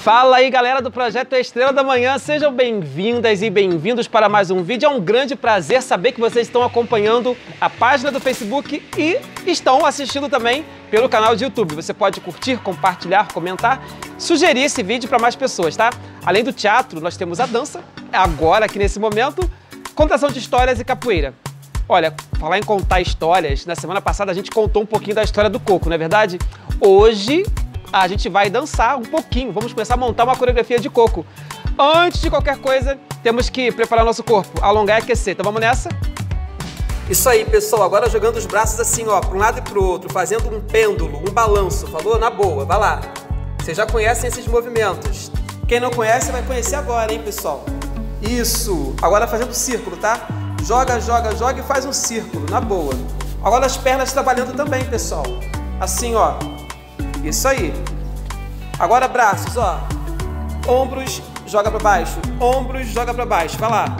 Fala aí, galera do Projeto Estrela da Manhã, sejam bem-vindas e bem-vindos para mais um vídeo. É um grande prazer saber que vocês estão acompanhando a página do Facebook e estão assistindo também pelo canal de YouTube. Você pode curtir, compartilhar, comentar, sugerir esse vídeo para mais pessoas, tá? Além do teatro, nós temos a dança, agora aqui nesse momento, contação de histórias e capoeira. Olha, falar em contar histórias, na semana passada a gente contou um pouquinho da história do coco, não é verdade? Hoje a gente vai dançar um pouquinho, vamos começar a montar uma coreografia de coco. Antes de qualquer coisa, temos que preparar nosso corpo, alongar e aquecer. Então vamos nessa? Isso aí, pessoal. Agora jogando os braços assim, ó, para um lado e para o outro, fazendo um pêndulo, um balanço, falou? Na boa, vai lá. Vocês já conhecem esses movimentos. Quem não conhece vai conhecer agora, hein, pessoal? Isso. Agora fazendo círculo, tá? Joga, joga, joga e faz um círculo, na boa. Agora as pernas trabalhando também, pessoal. Assim, ó. Isso aí. Agora braços, ó. Ombros, joga para baixo. Ombros, joga para baixo. Vai lá.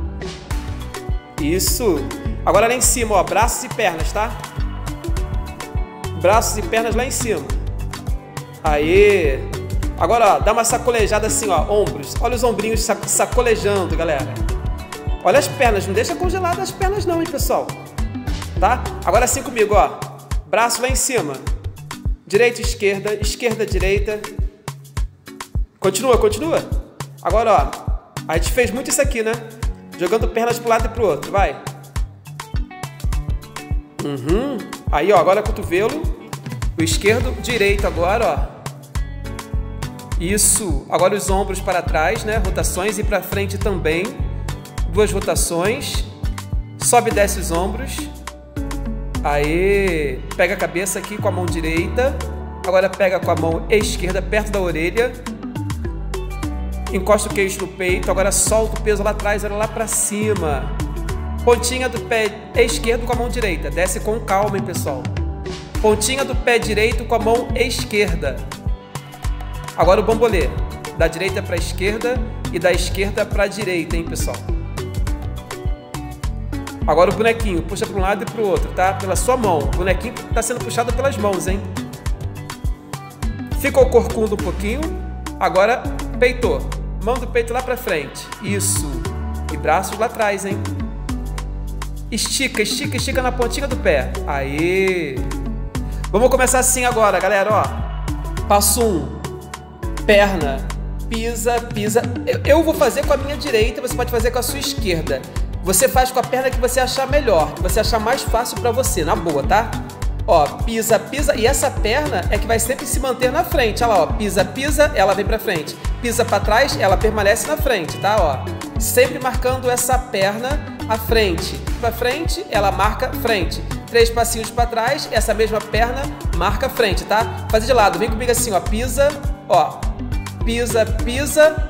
Isso. Agora lá em cima, ó. Braços e pernas, tá? Braços e pernas lá em cima. Aê. Agora, ó. Dá uma sacolejada assim, ó. Ombros. Olha os ombrinhos sacolejando, galera. Olha as pernas. Não deixa congeladas as pernas não, hein, pessoal. Tá? Agora assim comigo, ó. Braço lá em cima. Direita, esquerda, esquerda, direita. Continua, continua. Agora, ó. A gente fez muito isso aqui, né? Jogando pernas para um lado e para o outro. Vai. Aí, ó. Agora cotovelo. O esquerdo, direito agora, ó. Isso. Agora os ombros para trás, né? Rotações e para frente também. Duas rotações. Sobe e desce os ombros. Aê! Pega a cabeça aqui com a mão direita. Agora pega com a mão esquerda perto da orelha. Encosta o queixo no peito. Agora solta o peso lá atrás, olha lá pra cima. Pontinha do pé esquerdo com a mão direita. Desce com calma, hein, pessoal. Pontinha do pé direito com a mão esquerda. Agora o bambolê. Da direita pra esquerda e da esquerda pra direita, hein, pessoal. Agora o bonequinho, puxa para um lado e para o outro, tá? Pela sua mão. O bonequinho está sendo puxado pelas mãos, hein? Ficou corcunda um pouquinho. Agora, peitou. Mão do peito lá para frente. Isso. E braços lá atrás, hein? Estica, estica, estica na pontinha do pé. Aê! Vamos começar assim agora, galera, ó. Passo 1. Perna. Pisa, pisa. Eu vou fazer com a minha direita, você pode fazer com a sua esquerda. Você faz com a perna que você achar melhor, que você achar mais fácil pra você, na boa, tá? Ó, pisa, pisa, e essa perna é que vai sempre se manter na frente. Olha lá, ó, pisa, pisa, ela vem pra frente. Pisa pra trás, ela permanece na frente, tá? Ó, sempre marcando essa perna à frente. Pra frente, ela marca frente. 3 passinhos pra trás, essa mesma perna marca frente, tá? Fazer de lado, vem comigo assim, ó, pisa, ó. Pisa, pisa.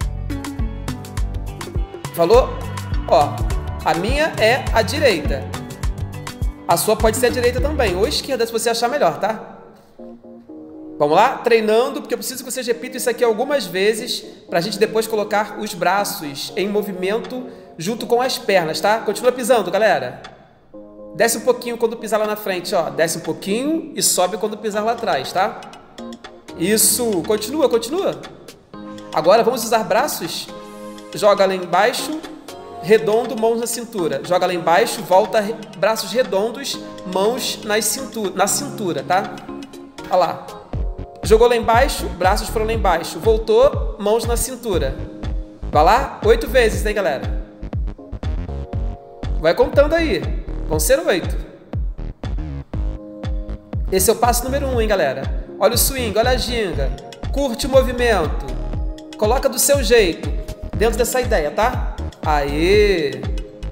Falou? Ó, a minha é a direita. A sua pode ser a direita também, ou a esquerda, se você achar melhor, tá? Vamos lá? Treinando, porque eu preciso que vocês repitam isso aqui algumas vezes, pra gente depois colocar os braços em movimento junto com as pernas, tá? Continua pisando, galera. Desce um pouquinho quando pisar lá na frente, ó. Desce um pouquinho e sobe quando pisar lá atrás, tá? Isso. Continua, continua. Agora vamos usar braços. Joga lá embaixo. Redondo, mãos na cintura. Joga lá embaixo, volta, braços redondos, mãos na cintura, tá? Olha lá. Jogou lá embaixo, braços foram lá embaixo. Voltou, mãos na cintura. Vai lá, 8 vezes, hein, galera? Vai contando aí. Vão ser 8. Esse é o passo número 1, hein, galera? Olha o swing, olha a ginga. Curte o movimento. Coloca do seu jeito, dentro dessa ideia, tá? Aê!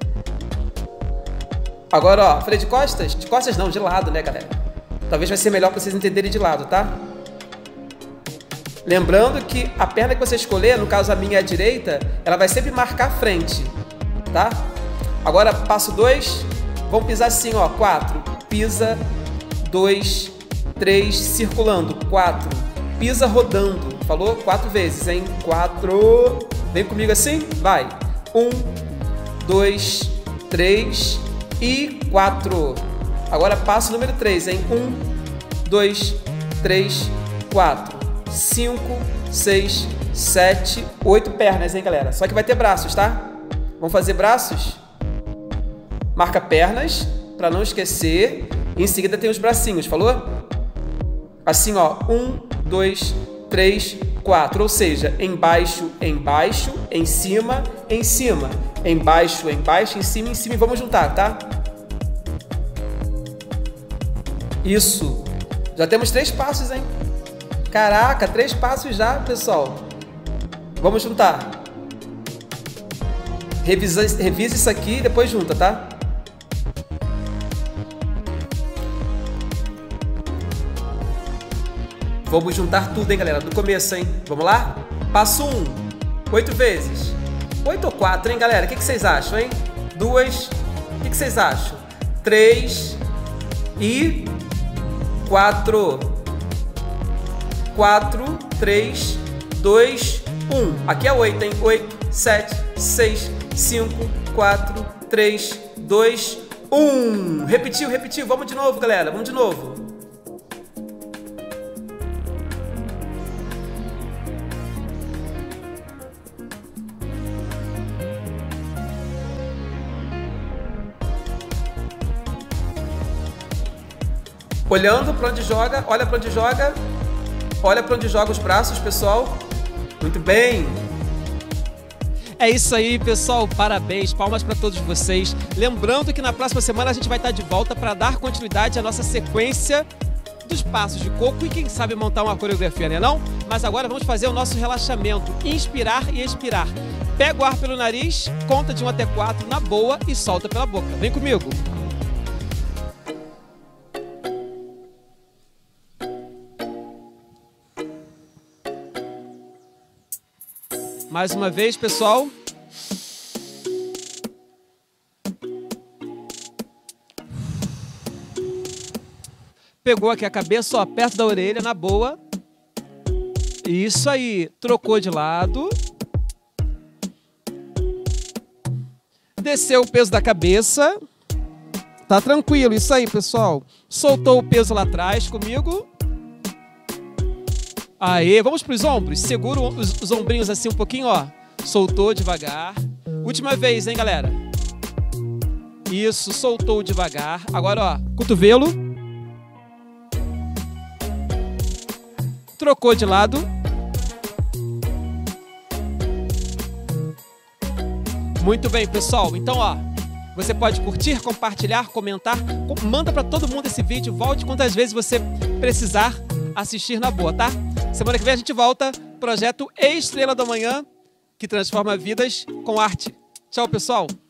Agora, ó, freio de costas? De costas não, de lado, né, galera? Talvez vai ser melhor para vocês entenderem de lado, tá? Lembrando que a perna que você escolher, no caso a minha é a direita, ela vai sempre marcar a frente, tá? Agora, passo 2, vamos pisar assim, ó, 4, pisa, 2, 3, circulando, 4, pisa rodando, falou? 4 vezes, hein? 4, vem comigo assim, vai! 1, 2, 3 e 4. Agora passo número 3, hein? 1, 2, 3, 4, 5, 6, 7, 8 pernas, hein, galera? Só que vai ter braços, tá? Vamos fazer braços? Marca pernas, para não esquecer. E em seguida tem os bracinhos, falou? Assim, ó. 1, 2, 3, 4. Ou seja, embaixo, embaixo, em cima, em cima. Embaixo, embaixo, em cima, em cima. E vamos juntar, tá? Isso. Já temos 3 passos, hein? Caraca, 3 passos já, pessoal. Vamos juntar. Revisa isso aqui e depois junta, tá? Vamos juntar tudo, hein, galera? Do começo, hein? Vamos lá? Passo 1. 8 vezes. 8 ou 4, hein, galera? O que vocês acham, hein? 2. O que vocês acham? 3 e 4. 4, 3, 2, 1. Aqui é 8, hein? 8, 7, 6, 5, 4, 3, 2, 1. Repetiu, repetiu. Vamos de novo, galera. Vamos de novo. Olhando para onde joga, olha para onde joga. Olha para onde joga os braços, pessoal. Muito bem. É isso aí, pessoal. Parabéns, palmas para todos vocês. Lembrando que na próxima semana a gente vai estar de volta para dar continuidade à nossa sequência dos passos de coco e quem sabe montar uma coreografia, né não? Mas agora vamos fazer o nosso relaxamento, inspirar e expirar. Pega o ar pelo nariz, conta de 1 até 4 na boa e solta pela boca. Vem comigo. Mais uma vez, pessoal. Pegou aqui a cabeça, ó, perto da orelha, na boa. Isso aí. Trocou de lado. Desceu o peso da cabeça. Tá tranquilo, isso aí, pessoal. Soltou o peso lá atrás comigo. Aê, vamos para os ombros. Segura os ombrinhos assim um pouquinho, ó. Soltou devagar. Última vez, hein, galera? Isso, soltou devagar. Agora, ó, cotovelo. Trocou de lado. Muito bem, pessoal. Então, ó, você pode curtir, compartilhar, comentar. Manda para todo mundo esse vídeo. Volte quantas vezes você precisar assistir na boa, tá? Semana que vem a gente volta. Projeto Estrela da Manhã, que transforma vidas com arte. Tchau, pessoal!